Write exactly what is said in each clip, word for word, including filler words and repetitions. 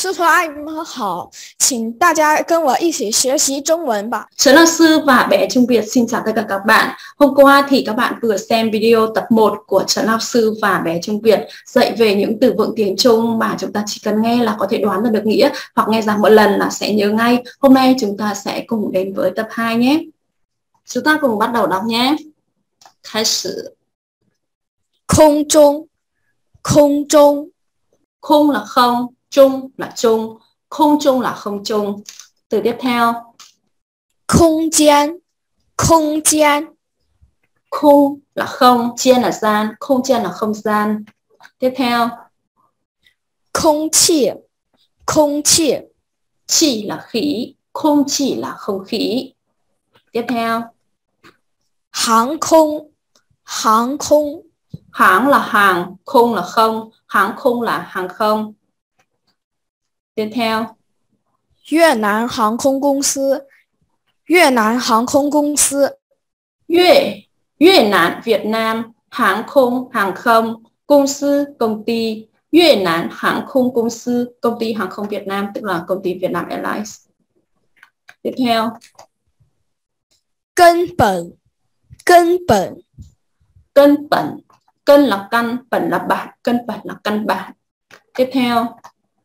师和阿姨们好，请大家跟我一起学习中文吧。 Trấn Lao Sư và bé Trung Việt xin chào tất cả các bạn. Hôm qua thì các bạn vừa xem video tập một của Trấn Lao Sư và bé Trung Việt dạy về những từ vựng tiếng Trung mà chúng ta chỉ cần nghe là có thể đoán ra được nghĩa, hoặc nghe giảng một lần là sẽ nhớ ngay. Hôm nay chúng ta sẽ cùng đến với tập hai nhé. Chúng ta cùng bắt đầu đọc nhé. Khai sử. Không trung, không trung. Khung là không, trung là trung, không trung là không trung. Từ tiếp theo. Không gian, không gian. Khung là không, gian là gian, không gian là không gian. Tiếp theo. Không khí, không khí. Chỉ là khí, không chỉ là không khí. Tiếp theo. Hàng không, hàng không. Hàng là hàng, không là không, hàng không là hàng không. Tiếp theo. Việt Nam Hàng không Công ty, Việt Nam Hàng không Công ty. Việt, Việt Nam Việt Nam hàng không hàng không công ty công ty Việt Nam hàng không công ty công ty hàng không Việt Nam, tức là công ty Việt Nam Airlines. Tiếp theo. Căn bản, căn bản. Căn bản, căn là căn, bản là bản, căn bản là căn bản. Tiếp theo.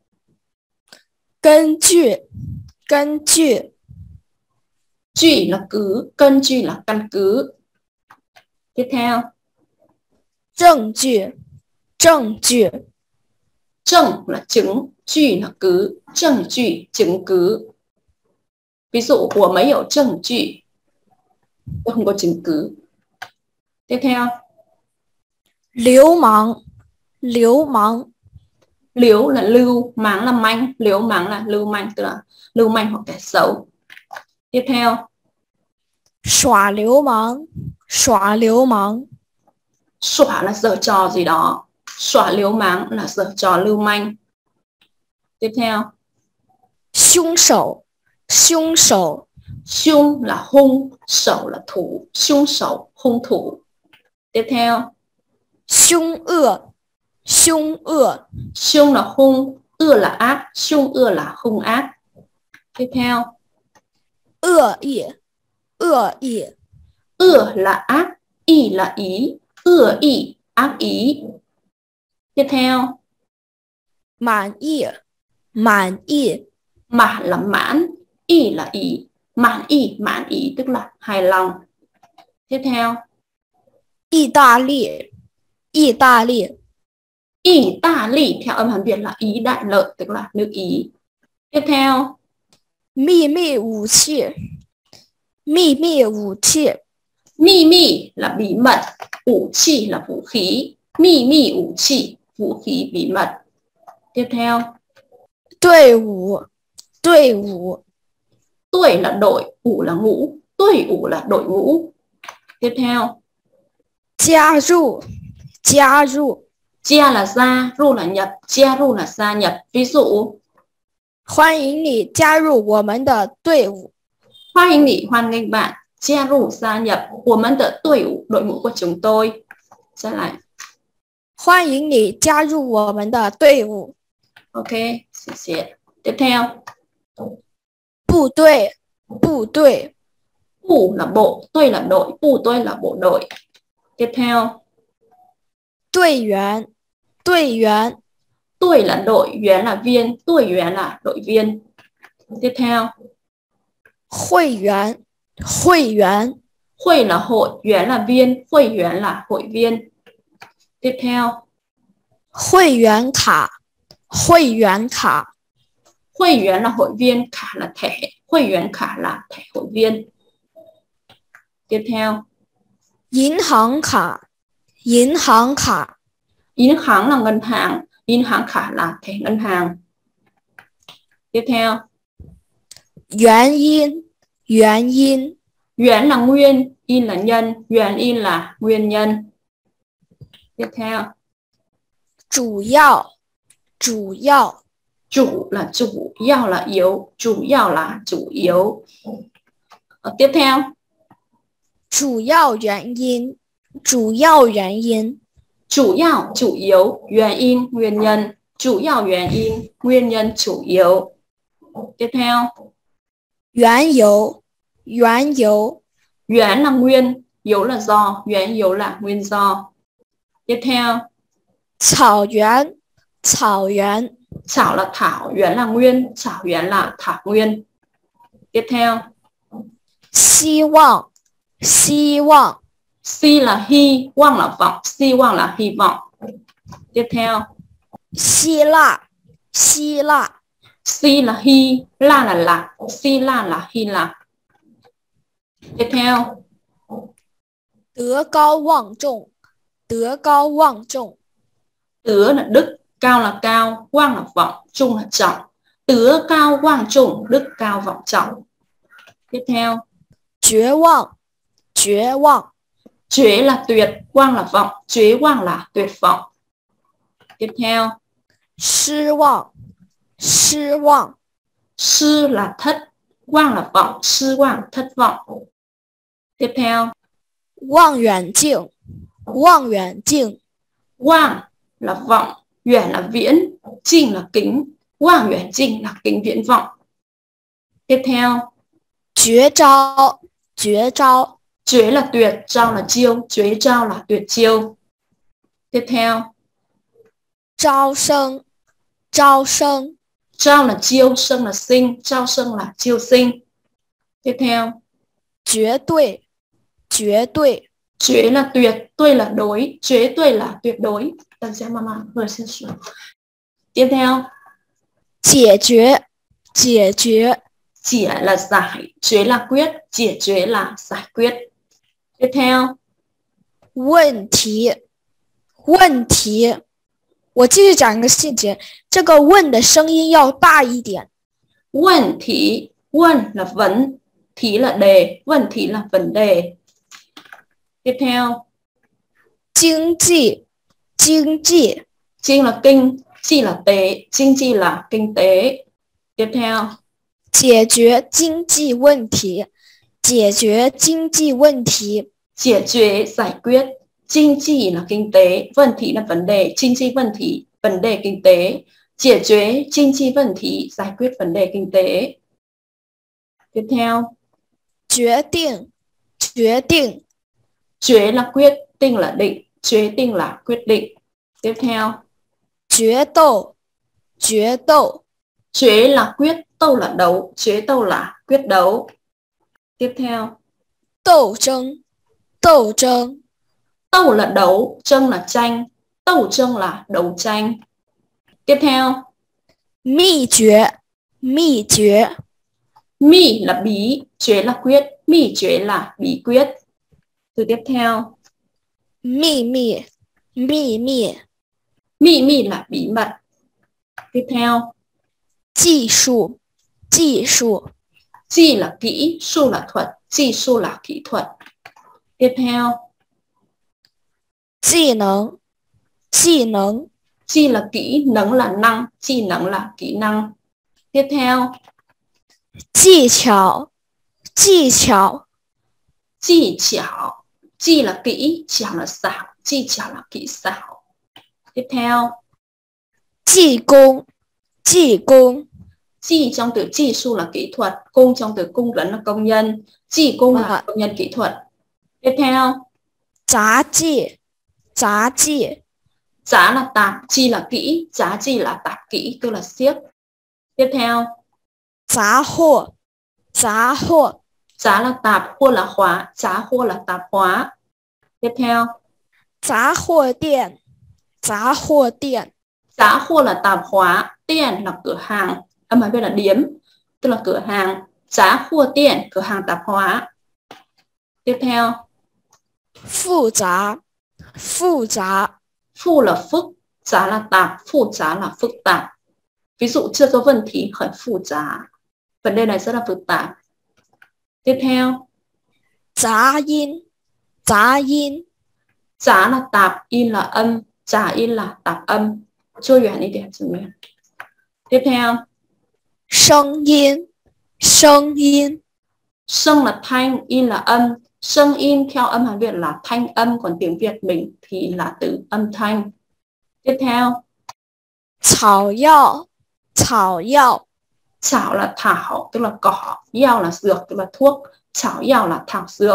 根据,根据. Chỉ là cứ,根据là căn cứ. Tiếp theo. 证据,证据. 证là chứng,据là cứ,证据chứng cứ. Ví dụ của mấy hiệu证据, tôi không có chứng cứ. Tiếp theo. Liếu mắng, liếu mắng. Liếu là lưu, mắng là manh, liếu mắng là lưu manh, tức là lưu manh hoặc kẻ xấu. Tiếp theo. Xóa liếu mắng, xóa liếu mắng. Xóa là giở trò gì đó, xóa liếu mắng là giở trò lưu manh. Tiếp theo. Hung手, hung手. Hung là hung, sẩu là thủ, hung sẩu, hung thủ. Tiếp theo. Hung ơ, hung ơ. Hung là hung, ưa là ác, hung ưa là hung ác. Tiếp theo. Ơ ý, ơ ý. Ưa là ác, ý là ý, ưa ý, ác ý. Tiếp theo. Mãn ý, mãn ý. Mãn là mãn, ý là ý, mãn ý, mãn ý tức là hài lòng. Tiếp theo. Ý Đà Lị, Ý Đà Lị. Ý Đà Lị theo âm Hán Việt là Ý Đại Lợi, tức là nước Ý. Tiếp theo. Mị mị vũ khí, mị mị vũ khí. Mị mị là bí mật, vũ khí là vũ khí, mị mị vũ khí, vũ khí bí mật. Tiếp theo. Đội ngũ, đội ngũ. Tuổi là đội, ngũ là ngũ, đội ngũ là đội ngũ. Tiếp theo. Gia ru, gia ru. Gia là gia, ru là nhập, gia ru là gia nhập. Ví dụ. 欢迎你加入我们的队伍. Hoan nghênh你, hoan nghênh bạn, gia ru gia nhập, của mình的队伍, đội ngũ của chúng tôi. Sẽ lại. 欢迎你加入我们的队伍. Ok,谢谢. Tiếp theo. 部队, 部队. Bộ là bộ, tôi là đội, bộ tôi là bộ đội. Tiếp theo. 队员, 队员. Tôi là đội, viên là viên, tôi viên là đội viên. Tiếp theo. 会员, 会员. Hội là hội, viên là viên, hội viên là hội viên. Tiếp theo. 会员卡, 会员卡. Hội viên là hội viên,卡là thẻ, hội viên卡là thẻ hội viên. Tiếp theo. 银行卡, 银行卡. 银行là ngân hàng,银行卡là thẻ ngân hàng. Tiếp theo. 原因, 原因. 原là nguyên, in là nhân,原因 là nguyên nhân. Tiếp theo. 主要, 主要. Chủ là chủ, yào là yếu, chủ yào là chủ yếu. Tiếp theo. 主要原因, 主要原因. Chủ yếu, chủ yếu, nguyên in, nguyên nhân, chủ yếu nguyên因, nguyên nhân chủ yếu. Tiếp theo. 缘由，缘由， Yuán là nguyên, yếu là do, yuán yếu là nguyên do. Tiếp theo. 草原，草原， Thảo là thảo, yuán là nguyên, thảo yuán là thảo nguyên. Tiếp theo. 希望，希望， Si là hy, vọng là vọng, si vọng là hy vọng. Tiếp theo. 希腊，希腊， Si là hy, la là lạc, si la là hy lạc. Tiếp theo. 德高望重，德高望重， Tứa là đức, cao là cao, quang là vọng, trung là trọng. Tứa cao quang trung, đức cao vọng trọng. Tiếp theo. 绝望，绝望， Chế là tuyệt, quang là vọng, chế quang là tuyệt vọng. Tiếp theo. 失望，失望， Sư là thất, quang là vọng, sư quang thất vọng. Tiếp theo. 望远镜，望远镜， Quang là vọng, yuan là viễn, trinh là kính, quang yuan trinh là kính viễn vọng. Tiếp theo. 绝招，绝招， Chế là tuyệt, trao là chiêu, chế trao là tuyệt chiêu. Tiếp theo. 招生，招生， Trao là chiêu, sân là sinh, trao sân là chiêu sinh. Tiếp theo. 绝对，绝对， Chế là tuyệt, tuệ là đối, chế tuệ là tuyệt đối. Đằng xem mama vừa xin xuống. Tiếp theo. 解决，解决， Chỉ là giải, chế là quyết, chỉ chế là giải quyết. Tiếp theo. 问题，问题。我继续讲一个细节，这个问的声音要大一点。 问题, vấn là vấn, thí là đề, vấn thí là vấn đề. Tiếp theo. 经济，经济， Kinh là kinh, chi là tế, kinh chi là kinh tế. Tiếp theo. 解决经济问题，解决经济问题， Giải quyết, giải quyết. Kinh chi là kinh tế, vấn thị là vấn đề, kinh chi vấn thị, vấn đề kinh tế. Giải quyết kinh chi vấn thị, giải quyết vấn đề kinh tế. Tiếp theo. 决定，决定， Quyết là quyết, định là định, quyết định là quyết định. Tiếp theo. 决斗，决斗， Quyết là quyết,斗là đấu, quyết斗là quyết đấu. Tiếp theo. 斗争，斗争， Đấu là đấu, tranh là tranh, đấu tranh là đấu tranh. Tiếp theo. 秘诀，秘诀， Mi là bí, chế là quyết, mi chế là bí quyết. Từ tiếp theo. 秘密，秘密， Mi mi là bí mật. Tiếp theo. 技术，技术， Chi là kỹ, su là thuật, chi su là kỹ thuật. Tiếp theo. 技能，技能， Chi là kỹ, nấng là năng, chi nấng là kỹ năng. Tiếp theo. 技巧，技巧， Chi chảo, chi là kỹ, chảo là xảo, chi chảo là kỹ xảo. Tiếp theo. 技工，技工， Chi trong từ chi su là kỹ thuật, cung trong từ cung vấn là công nhân, chi cung là công nhân kỹ thuật. Tiếp theo. 杂技，杂技， Giá là tạp, chi là kỹ, giá chi là tạp kỹ, tức là siếc. Tiếp theo. 杂货，杂货， Giá là tạp,货là hóa, giá货là tạp hóa. Tiếp theo. 杂货店，杂货店， Giá货là tạp hóa, tiền là cửa hàng, âm ở bên là điếm, tức là cửa hàng. Giá货tiền, cửa hàng tạp hóa. Tiếp theo. 复杂，复杂， Phu là phức, giá là tạp, phù giá là phức tạp. Ví dụ chưa có vần thì khởi phù giá. Vấn đề này rất là phức tạp. Tiếp theo. 杂音，杂音， Giá là tạp, in là âm, giá in là tạp âm. Chưa duyên đi để chúng mình. Tiếp theo. 声音，声音， Sân là thanh, in là âm. Sân in theo âm Hàn Việt là thanh âm, còn tiếng Việt mình thì là từ âm thanh. Tiếp theo. 草药，草药， Thảo là thảo tức là cỏ, yao là dược tức là thuốc, thảo yao là thảo dược.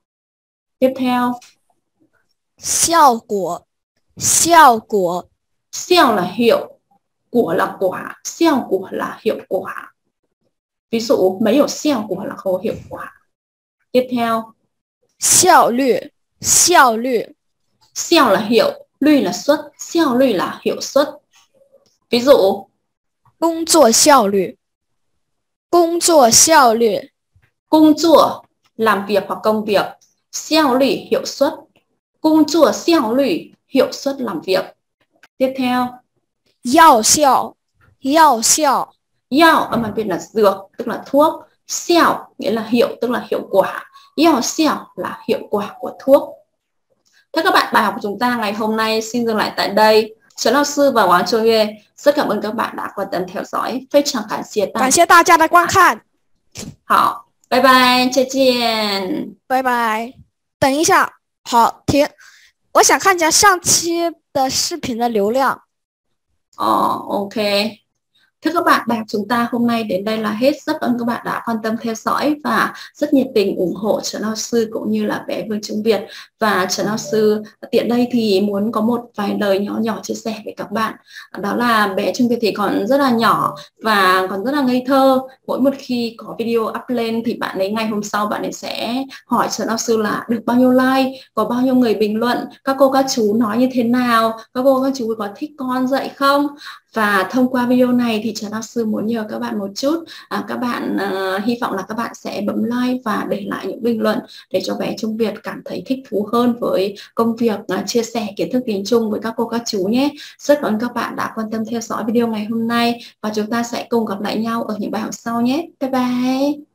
Tiếp theo, 效果，效果， xiao là hiệu, của là quả, xiao của là hiệu quả. Ví dụ mấy hiệu xiao của là không hiệu quả. Tiếp theo, 效率，效率， xiao là hiệu, lùi là suất, xiao lùi là hiệu suất. Ví dụ, 工作效率，工作效率， công chua làm việc hoặc công việc, xiao lùi hiệu suất, công chua xiao lùi hiệu suất làm việc. Tiếp theo, 药效，药效， yao ở mặt bên là dược tức là thuốc, xiao nghĩa là hiệu tức là hiệu quả, yao xiao là hiệu quả của thuốc. Thế các bạn, bài học của chúng ta ngày hôm nay xin dừng lại tại đây. Trần Lão Sư và Wang Châu Yue rất cảm ơn các bạn đã quan tâm theo dõi. 非常感谢大家。 感谢大家的观看， 好，拜拜，再见。 拜拜。等一下，好，停，我想看一下上期的视频的流量。 Ờ, ok. Thưa các bạn, bài học chúng ta hôm nay đến đây là hết. Rất cảm ơn các bạn đã quan tâm theo dõi và rất nhiệt tình ủng hộ Trần Lão Sư cũng như là bé Vương Trung Việt. Và Trần Lão Sư tiện đây thì muốn có một vài lời nhỏ nhỏ chia sẻ với các bạn. Đó là bé Trung Việt thì còn rất là nhỏ và còn rất là ngây thơ. Mỗi một khi có video up lên thì bạn ấy ngày hôm sau bạn ấy sẽ hỏi Trần Lão Sư là được bao nhiêu like, có bao nhiêu người bình luận, các cô các chú nói như thế nào, các cô các chú có thích con dạy không. Và thông qua video này thì Trần Lão Sư muốn nhờ các bạn một chút, à, các bạn à, hy vọng là các bạn sẽ bấm like và để lại những bình luận để cho bé Trung Việt cảm thấy thích thú hơn với công việc à, chia sẻ kiến thức tiếng Trung với các cô các chú nhé. Rất cảm ơn các bạn đã quan tâm theo dõi video ngày hôm nay và chúng ta sẽ cùng gặp lại nhau ở những bài học sau nhé. Bye bye.